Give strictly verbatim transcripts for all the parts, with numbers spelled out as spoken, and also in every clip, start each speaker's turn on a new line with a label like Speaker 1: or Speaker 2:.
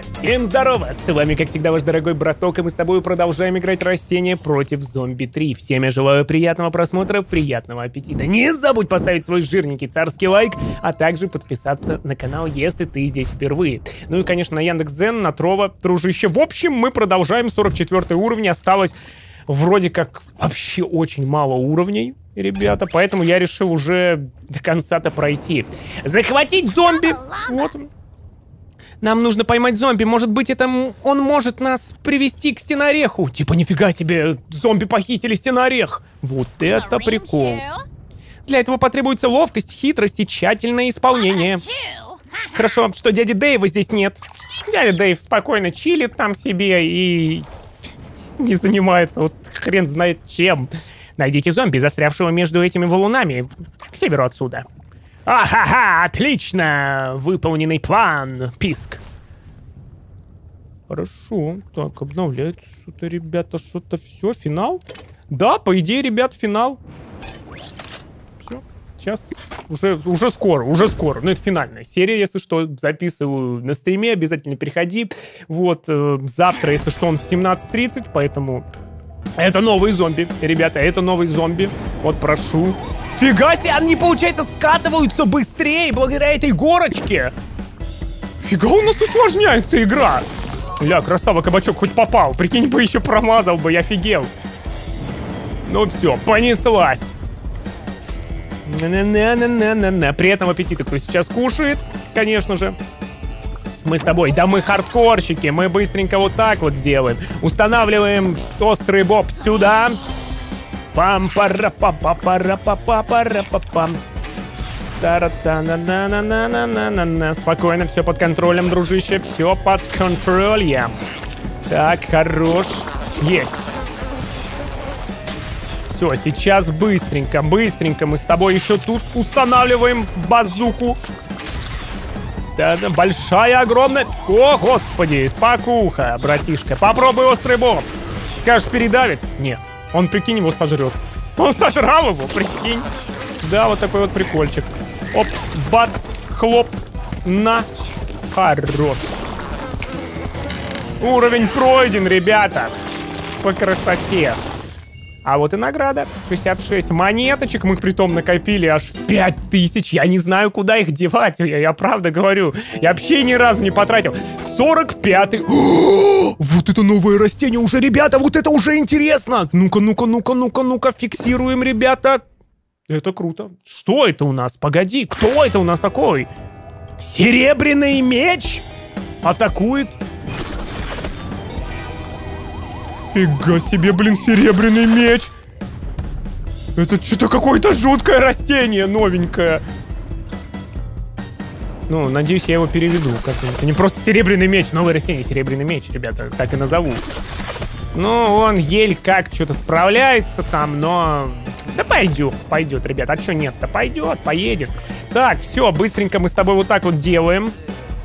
Speaker 1: Всем здорово! С вами, как всегда, ваш дорогой браток, и мы с тобой продолжаем играть растения против зомби три. Всем я желаю приятного просмотра, приятного аппетита. Не забудь поставить свой жирненький царский лайк, а также подписаться на канал, если ты здесь впервые. Ну и, конечно, на Яндекс.Дзен, на Trovo, дружище. В общем, мы продолжаем, сорок четвёртый уровень, осталось вроде как вообще очень мало уровней, ребята, поэтому я решил уже до конца-то пройти. Захватить зомби! Вот он. Нам нужно поймать зомби. Может быть, это он может нас привести к стенореху. Типа, нифига себе, зомби похитили стенорех. Вот это прикол. Для этого потребуется ловкость, хитрость и тщательное исполнение. Хорошо, что дяди Дэйва здесь нет. Дядя Дэйв спокойно чилит там себе и не занимается вот хрен знает чем. Найдите зомби, застрявшего между этими валунами, к северу отсюда. Ахаха, отлично! Выполненный план, писк. Хорошо, так, обновляется что-то, ребята, что-то все, финал? Да, по идее, ребят, финал. Все, сейчас, уже, уже скоро, уже скоро. Ну, это финальная серия, если что, записываю на стриме, обязательно приходи. Вот, э, завтра, если что, он в семнадцать тридцать, поэтому... Это новые зомби, ребята, это новые зомби. Вот, прошу. Фига себе, они, получается, скатываются быстрее благодаря этой горочке. Фига, у нас усложняется игра. Ля, красава, кабачок хоть попал. Прикинь бы, еще промазал бы, я офигел. Ну все, понеслась. На-на-на-на-на-на. Приятного аппетита, кто сейчас кушает, конечно же. Мы с тобой, да мы хардкорщики, мы быстренько вот так вот сделаем. Устанавливаем острый боб сюда. пам пара па па пара па па пара па пам Та-ра-та-на-на-на-на-на-на-на. Спокойно, все под контролем, дружище, все под контролем. Так, хорош. Есть. Все, сейчас быстренько, быстренько мы с тобой еще тут устанавливаем базуку. Да-да, большая, огромная. О, господи, спокуха, братишка. Попробуй острый боб. Скажешь, передавит? Нет. Он, прикинь, его сожрет. Он сожрал его, прикинь. Да, вот такой вот прикольчик. Оп, бац, хлоп, на. Хорош. Уровень пройден, ребята. По красоте. А вот и награда. шестьдесят шесть монеточек. Мы притом накопили аж пять тысяч. Я не знаю, куда их девать. Я, я правда говорю. Я вообще ни разу не потратил. сорок пятый. Вот это новое растение уже, ребята. Вот это уже интересно. Ну-ка, ну-ка, ну-ка, ну-ка, ну-ка. Фиксируем, ребята. Это круто. Что это у нас? Погоди. Кто это у нас такой? Серебряный меч? Атакует. Фига себе, блин, серебряный меч. Это что-то какое-то жуткое растение, новенькое. Ну, надеюсь, я его переведу. Это не просто серебряный меч, новое растение, серебряный меч, ребята, так и назову. Ну, он еле как что-то справляется там, но... Да пойдет, пойдет, ребят, а что нет-то? Пойдет, поедет. Так, все, быстренько мы с тобой вот так вот делаем.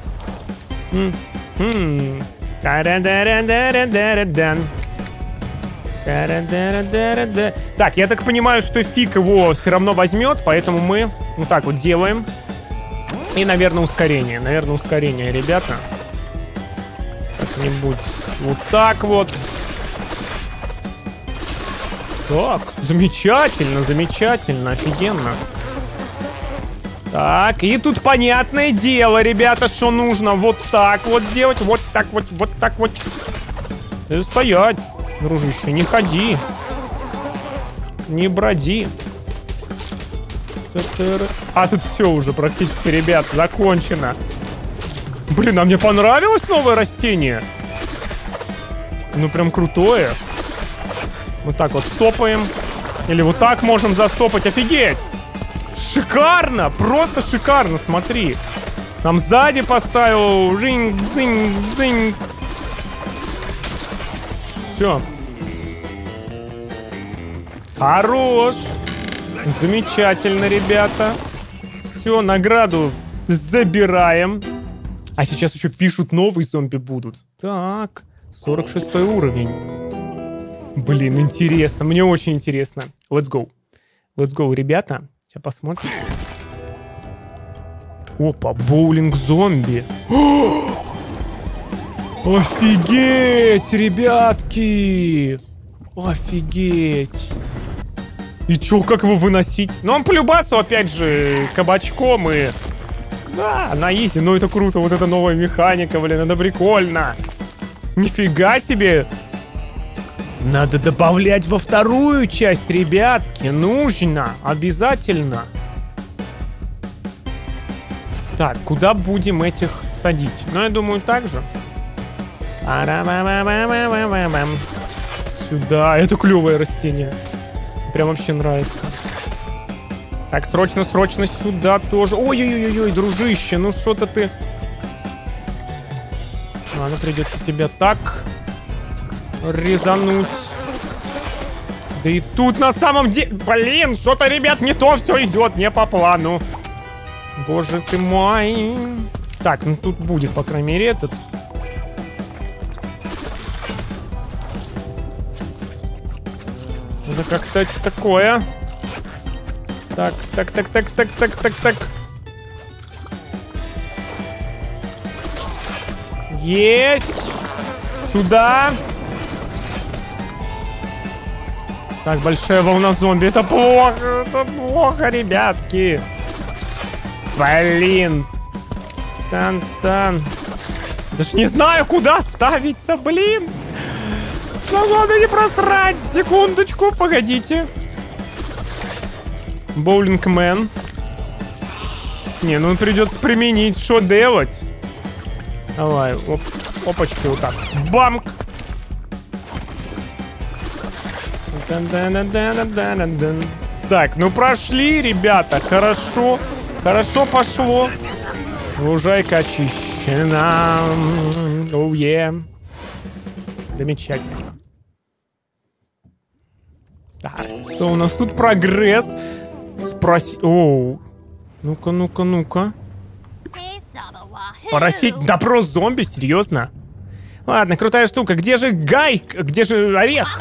Speaker 1: М-м-м. Та-да-да-да-да-да-да-да. Так, я так понимаю, что фиг его все равно возьмет, поэтому мы вот так вот делаем. И, наверное, ускорение. Наверное, ускорение, ребята. Как-нибудь вот так вот. Так, замечательно, замечательно, офигенно. Так, и тут понятное дело, ребята, что нужно вот так вот сделать. Вот так вот, вот так вот. И стоять. Дружище, не ходи. Не броди. А тут все уже практически, ребят, закончено. Блин, а мне понравилось новое растение. Ну, прям крутое. Вот так вот стопаем. Или вот так можем застопать. Офигеть! Шикарно! Просто шикарно, смотри. Там сзади поставил. Ринг, зинг, зинг. Все. Хорош. Замечательно, ребята. Все, награду забираем. А сейчас еще пишут, новые зомби будут. Так, сорок шестой уровень. Блин, интересно. Мне очень интересно. Let's go. Let's go, ребята. Сейчас посмотрим. Опа, боулинг-зомби. Офигеть, ребятки! Офигеть! И чё, как его выносить? Ну, он по любасу, опять же, кабачком и... Да, на изи, но это круто, вот это новая механика, блин, это прикольно. Нифига себе! Надо добавлять во вторую часть, ребятки, нужно, обязательно. Так, куда будем этих садить? Ну, я думаю, так же. Сюда, это клевое растение. Прям вообще нравится. Так, срочно, срочно сюда тоже. Ой-ой-ой-ой, дружище, ну что-то ты... Ладно, придется тебя так резануть. Да и тут на самом деле... Блин, что-то, ребят, не то все идет, не по плану. Боже ты мой. Так, ну тут будет, по крайней мере, этот... Это как-то такое. Так, так, так, так, так, так, так, так. Есть. Сюда. Так, большая волна зомби. Это плохо, это плохо, ребятки. Блин. Тан-тан. Даже не знаю, куда ставить-то, блин. Ну, надо не просрать. Секундочку, погодите. Боулингмен. Не, ну придется применить. Что делать? Давай, оп, опачки, вот так. Бамк. Так, ну прошли, ребята. Хорошо. Хорошо пошло. Лужайка очищена. Оу, е. Замечательно. Так, что у нас тут? Прогресс. Спроси... Оу. Ну-ка, ну-ка, ну-ка. Спросить допрос зомби? Серьезно? Ладно, крутая штука. Где же Гай? Где же орех?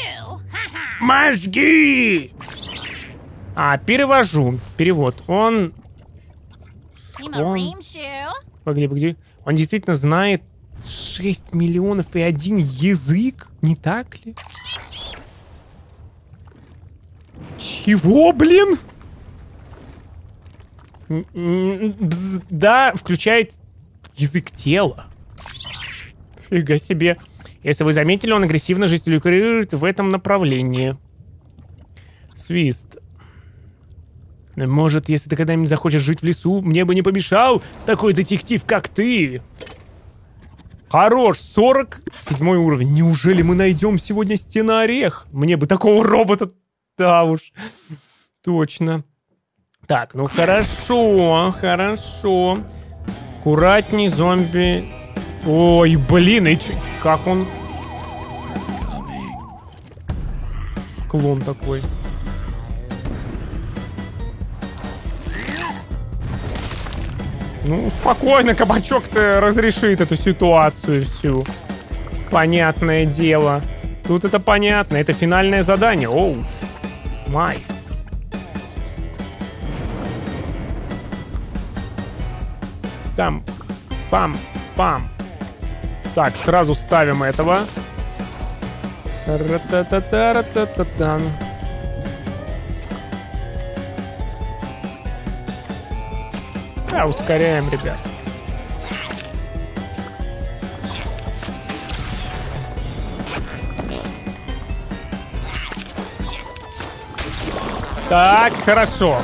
Speaker 1: Мозги! А, перевожу. Перевод. Он... Он... Погоди, погоди. Он действительно знает шесть миллионов и один язык? Не так ли? Чего, блин? Бз, да, включает язык тела. Фига себе. Если вы заметили, он агрессивно жестикулирует в этом направлении. Свист. Может, если ты когда-нибудь захочешь жить в лесу, мне бы не помешал такой детектив, как ты. Хорош, сорок седьмой уровень. Неужели мы найдем сегодня стена-орех? Мне бы такого робота. Да уж, точно. Так, ну хорошо, хорошо. Аккуратней, зомби. Ой, блин, и ч... как он? Склон такой. Ну, спокойно, кабачок-то разрешит эту ситуацию всю. Понятное дело. Тут это понятно, это финальное задание. Оу. Май. Там. Пам-пам. Так, сразу ставим этого. Та-ра-та-та-та-ра-та-та-тан. Да, ускоряем, ребят. Так, хорошо.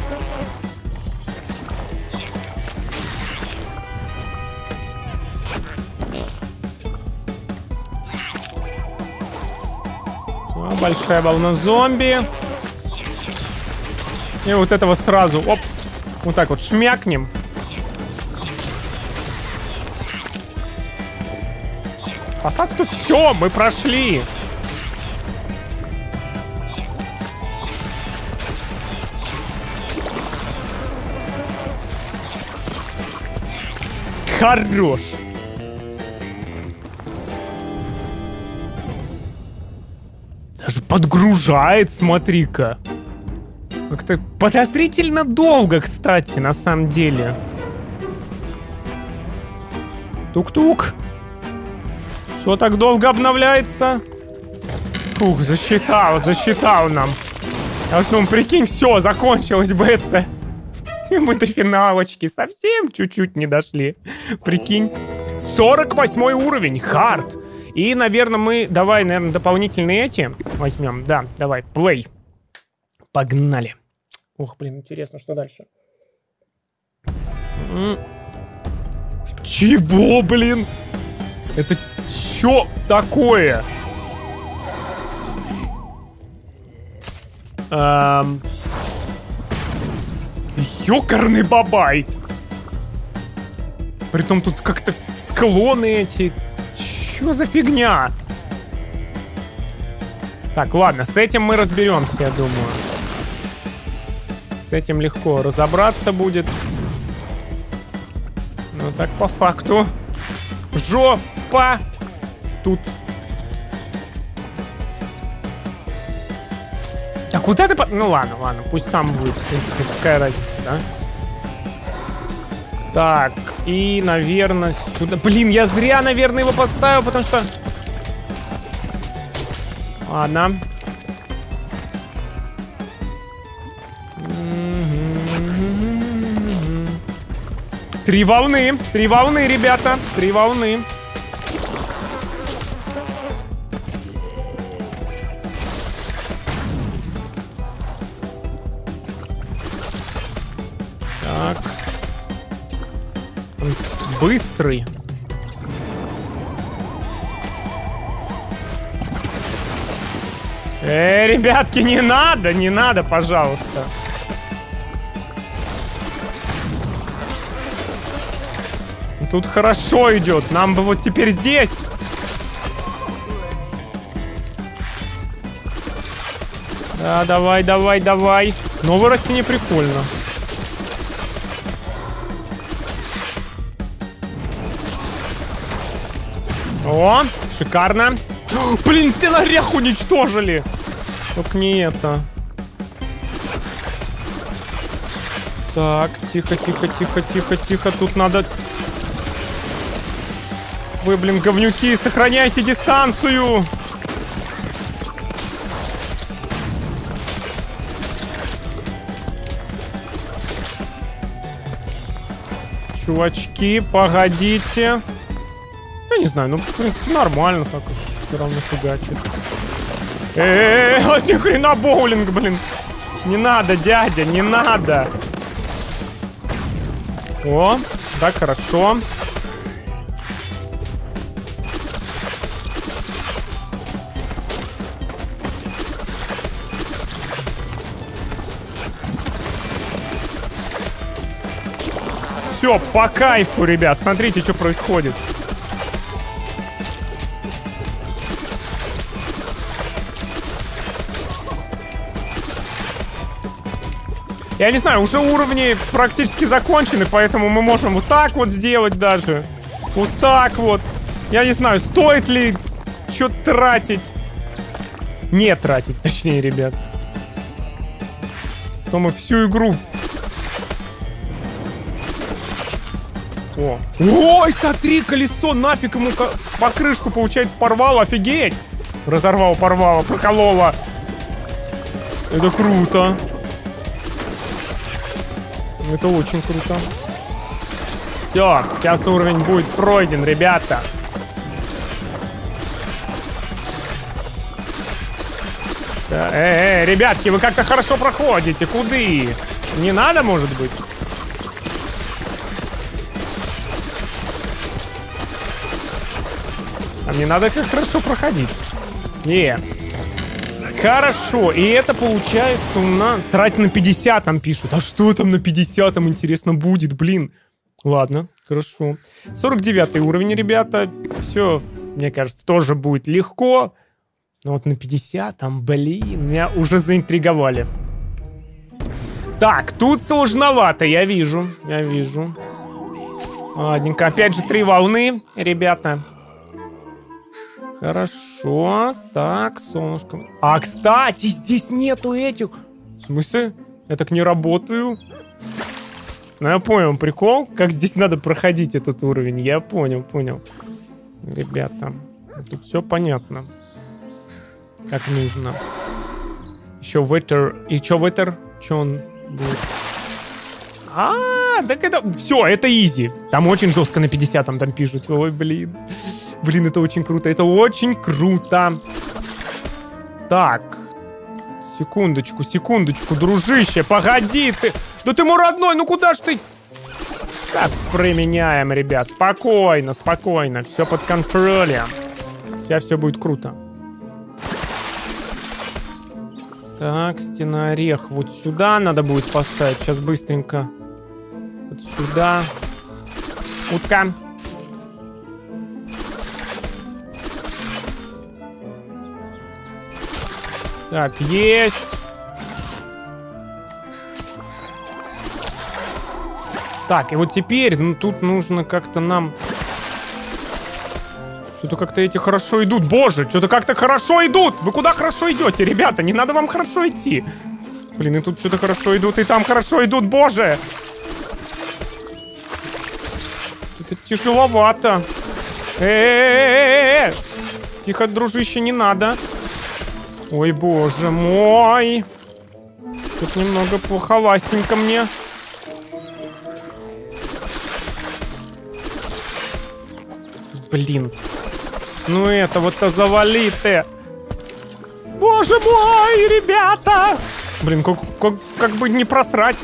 Speaker 1: Все, большая волна зомби. И вот этого сразу, оп, вот так вот шмякнем. По факту все, мы прошли. Хорош. Даже подгружает, смотри-ка. Как-то подозрительно долго, кстати, на самом деле. Тук-тук. Что так долго обновляется? Фух, засчитал, засчитал нам. А что, прикинь, все, закончилось бы это. И мы до финалочки совсем чуть-чуть не дошли. Прикинь. сорок восьмой уровень, хард. И, наверное, мы, давай, наверное, дополнительные эти возьмем. Да, давай, плей. Погнали. Ух, блин, интересно, что дальше? Чего, блин? Это чё такое? Эм... Ёкарный бабай. Притом тут как-то склоны эти. Чё за фигня? Так, ладно, с этим мы разберемся, я думаю. С этим легко разобраться будет. Ну так по факту. Жопа! Тут. А куда ты по... Ну ладно, ладно, пусть там будет. В принципе, какая разница, да? Так, и, наверное, сюда... Блин, я зря, наверное, его поставил, потому что... Ладно. Три волны, три волны, ребята, три волны. Так. Он быстрый. Эй, ребятки, не надо, не надо, пожалуйста. Тут хорошо идет. Нам бы вот теперь здесь. Да, давай, давай, давай. Новое растение прикольно. О, шикарно. О, блин, стенорех уничтожили. Только не это. Так, тихо, тихо, тихо, тихо, тихо. Тут надо... Вы, блин, говнюки, сохраняйте дистанцию. Чувачки, погодите. Я не знаю, ну, в принципе, нормально так. Все равно фигачит. Эээ, ни хрена боулинг, блин. Не надо, дядя, не надо. О, так, хорошо. Все, по кайфу, ребят. Смотрите, что происходит. Я не знаю, уже уровни практически закончены, поэтому мы можем вот так вот сделать даже. Вот так вот. Я не знаю, стоит ли что-то тратить. Не тратить, точнее, ребят. То мы всю игру... О. Ой, смотри, колесо нафиг ему покрышку, получается, порвало, офигеть. Разорвало, порвало, прокололо. Это круто. Это очень круто. Все, сейчас уровень будет пройден, ребята. Да, эй, эй, ребятки, вы как-то хорошо проходите. Куды? Не надо, может быть? А мне надо как хорошо проходить. Не. Хорошо. И это получается на... Трать на пятьдесят там пишут. А что там на пятьдесят там, интересно, будет, блин? Ладно, хорошо. сорок девятый уровень, ребята. Все, мне кажется, тоже будет легко. Но вот на пятьдесят там, блин, меня уже заинтриговали. Так, тут сложновато, я вижу. Я вижу. Ладненько. Опять же, три волны, ребята. Хорошо. Так, солнышко. А, кстати, здесь нету этих. В смысле? Я так не работаю. Ну, я понял прикол. Как здесь надо проходить этот уровень. Я понял, понял. Ребята. Тут все понятно. Как нужно. Еще ветер. И что ветер? Что он будет? А, так это... Все, это изи. Там очень жестко на пятидесятом там пишут. Ой, блин. Блин, это очень круто. Это очень круто. Так. Секундочку, секундочку, дружище. Погоди ты. Да ты мой родной, ну куда ж ты? Так, применяем, ребят. Спокойно, спокойно. Все под контролем. Сейчас все будет круто. Так, стена орех. Вот сюда надо будет поставить. Сейчас быстренько. Вот сюда. Утка. Так, есть. Так, и вот теперь, ну тут нужно как-то нам... Что-то как-то эти хорошо идут. Боже, что-то как-то хорошо идут. Вы куда хорошо идете, ребята? Не надо вам хорошо идти. Блин, и тут что-то хорошо идут, и там хорошо идут. Боже. Это тяжеловато. Э-э-э-э-э. Тихо, дружище, не надо. Ой, боже мой. Тут немного плоховастенько мне. Блин. Ну это вот-то завали ты. Боже мой, ребята. Блин, как, как, как бы не просрать.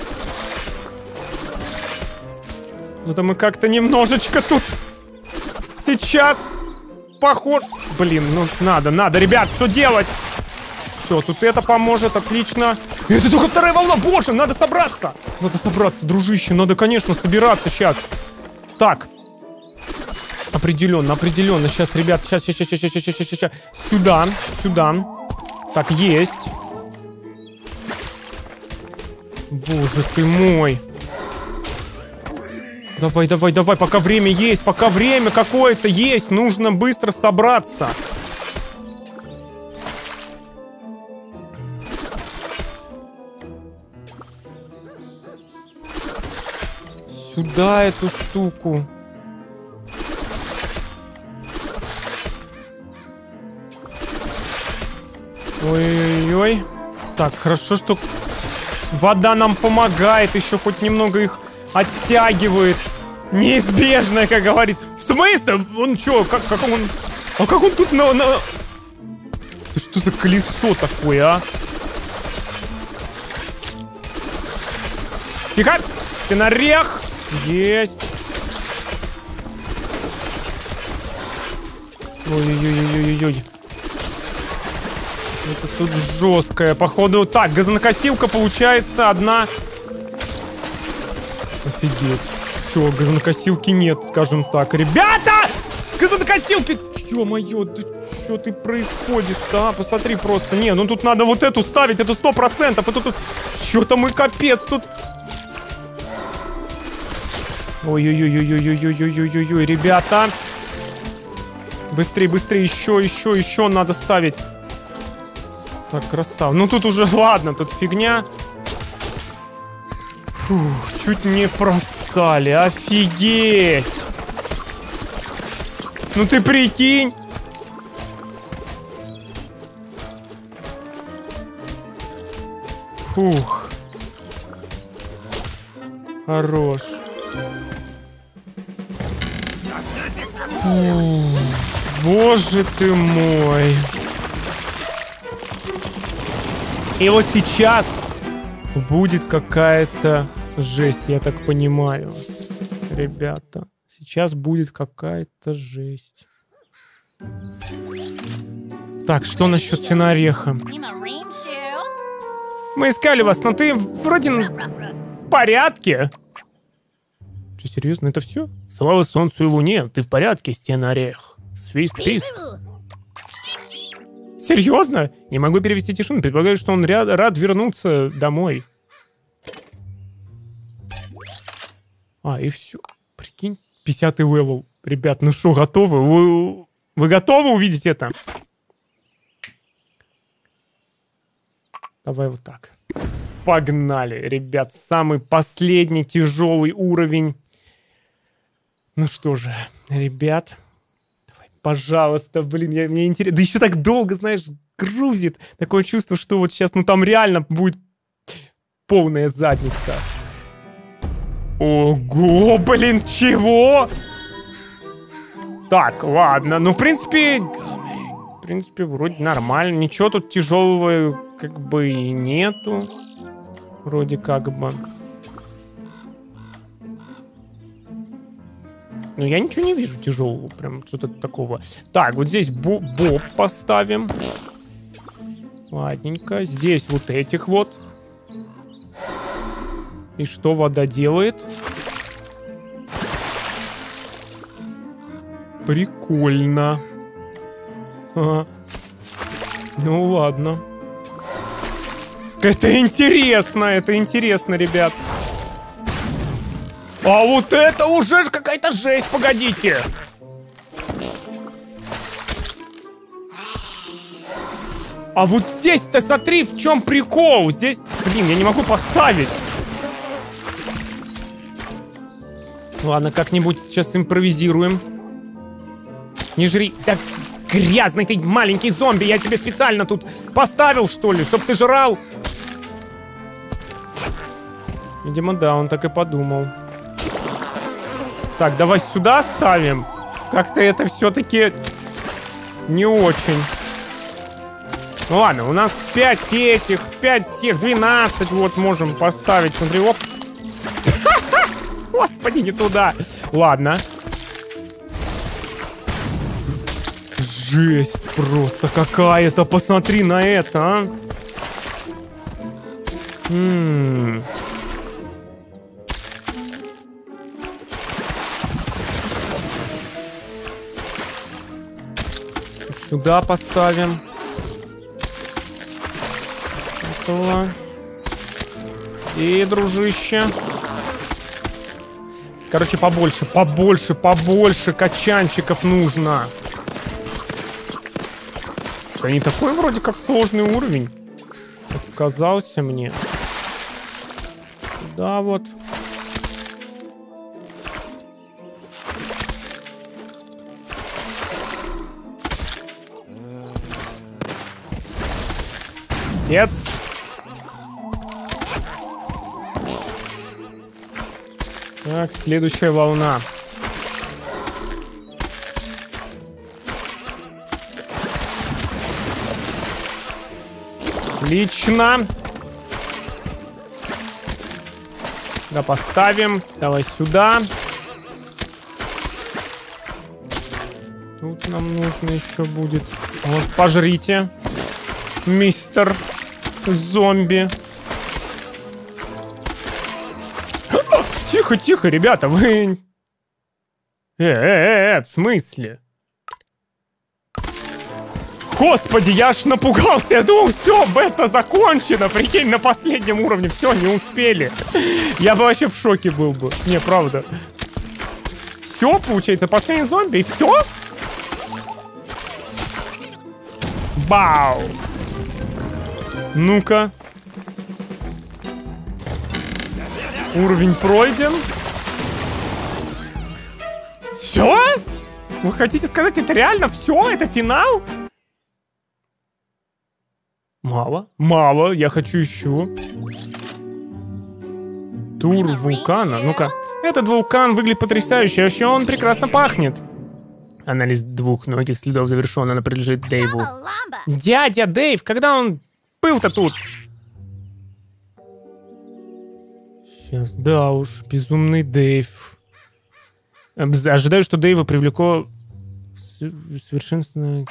Speaker 1: Это мы как-то немножечко тут сейчас похож... Блин, ну надо, надо, ребят, что делать? Все, тут это поможет, отлично. Это только вторая волна, боже, надо собраться. Надо собраться, дружище, надо, конечно, собираться сейчас. Так. Определенно, определенно. Сейчас, ребят, сейчас, сейчас, сейчас, сейчас, сейчас, сейчас, сейчас. Сюда, сюда. Так, есть. Боже ты мой. Давай, давай, давай, пока время есть, пока время какое-то есть. Нужно быстро собраться. Сюда эту штуку. Ой-ой-ой. Так, хорошо, что вода нам помогает. Еще хоть немного их оттягивает. Неизбежное, как говорит. В смысле? Он что? Как, как он... А как он тут на... на... Это что за колесо такое, а? Тихо! Стенорех! Есть! Ой-ой-ой-ой-ой-ой. Это тут жесткая, походу. Так, газонокосилка получается одна. Офигеть. Все, газонокосилки нет, скажем так. Ребята! Газонокосилки! Ё-моё, да что ты происходит, а? Посмотри просто. Не, ну тут надо вот эту ставить, это сто процентов. Это тут... Что-то мы капец тут... Ой-ой-ой-ой-ой-ой-ой-ой-ой-ой-ой, ребята. Быстрее, быстрее, еще, еще, еще надо ставить. Так, красава. Ну тут уже, ладно, тут фигня. Фух, чуть не просали, офигеть. Ну ты прикинь. Фух. Хорош. Фух. Боже ты мой. И вот сейчас будет какая-то жесть, я так понимаю. Ребята, сейчас будет какая-то жесть. Так, что насчет свинореха? Мы искали вас, но ты вроде в порядке. Что, серьезно, это все? Слава солнцу и луне, ты в порядке, стенорех. Свист-писк. Серьезно? Не могу перевести тишину. Предполагаю, что он ряд, рад вернуться домой. А, и все. Прикинь, пятидесятый левел. Ребят, ну что, готовы? Вы, вы готовы увидеть это? Давай вот так. Погнали, ребят. Самый последний тяжелый уровень. Ну что же, ребят. Давай Пожалуйста, блин, я, мне интересно. Да еще так долго, знаешь, грузит. Такое чувство, что вот сейчас, ну там реально будет полная задница. Ого, блин, чего? Так, ладно. Ну, в принципе... В принципе, вроде нормально. Ничего тут тяжелого как бы и нету. Вроде как бы. Ну, я ничего не вижу тяжелого. Прям что-то такого. Так, вот здесь бо боб поставим. Ладненько. Здесь вот этих вот. И что вода делает? Прикольно. Ага. Ну ладно. Это интересно, это интересно, ребят. А вот это уже какая-то жесть, погодите. А вот здесь-то смотри, в чем прикол. Здесь, блин, я не могу поставить. Ладно, как-нибудь сейчас импровизируем. Не жри. Так, грязный ты маленький зомби. Я тебе специально тут поставил, что ли, чтоб ты жрал. Видимо, да, он так и подумал. Так, давай сюда ставим. Как-то это все-таки не очень. Ну ладно, у нас пять этих, пять тех, двенадцать вот можем поставить. Смотри, оп. Господи, не туда. Ладно. Жесть просто какая-то. Посмотри на это, а. М-м. Сюда поставим. Этого. И, дружище. Короче, побольше, побольше, побольше качанчиков нужно. Это не такой вроде как сложный уровень. Казался мне. Да, вот. Пец. Так, следующая волна. Отлично. Да, поставим. Давай сюда. Тут нам нужно еще будет. Вот, пожрите, мистер зомби. Тихо, тихо, ребята, вы... Э-э-э, в смысле? Господи, я аж напугался. Я думал, все, бета закончена. Прикинь, на последнем уровне. Все, не успели. Я бы вообще в шоке был бы. Не, правда. Все, получается, последний зомби, и все? Бау. Ну-ка. Уровень пройден. Все? Вы хотите сказать, это реально все? Это финал? Мало. Мало. Я хочу еще. Тур вулкана. Ну-ка. Этот вулкан выглядит потрясающе. А еще он прекрасно пахнет. Анализ двухногих следов завершен. Она принадлежит Дэйву. Дядя Дэйв, когда он был-то тут? Сейчас, да уж, безумный Дэйв. Ожидаю, что Дэйва привлекло совершенственно...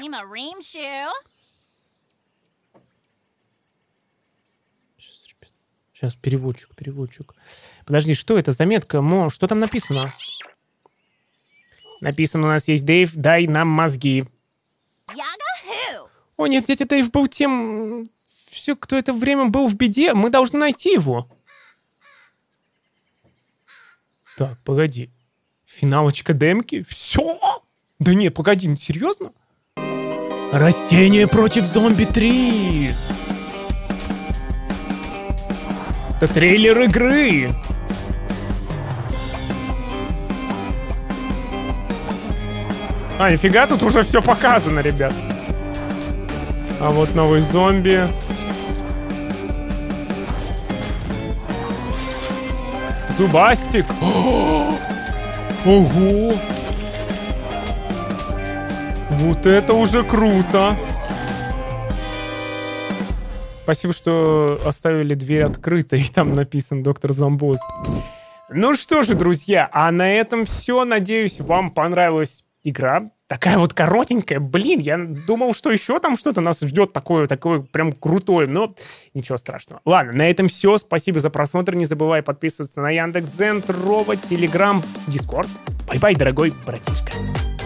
Speaker 1: Сейчас, Сейчас, переводчик, переводчик. Подожди, что это? Заметка, Мо, что там написано? Написано, у нас есть Дэйв, дай нам мозги. О нет, дядя Дэйв был тем... Все, кто это время был в беде, мы должны найти его. Так, погоди. Финалочка демки? Все? Да нет, погоди, серьезно? Растение против зомби три. Это трейлер игры. А, нифига, тут уже все показано, ребят. А вот новый зомби. Зубастик. Ого! Вот это уже круто! Спасибо, что оставили дверь открытой, и там написан доктор Зомбоз. Ну что же, друзья, а на этом все. Надеюсь, вам понравилась игра. Такая вот коротенькая. Блин, я думал, что еще там что-то нас ждет такое, такое прям крутое, но ничего страшного. Ладно, на этом все. Спасибо за просмотр. Не забывай подписываться на Яндекс.Дзен, Трова, Телеграм, Дискорд. Бай-бай, дорогой братишка.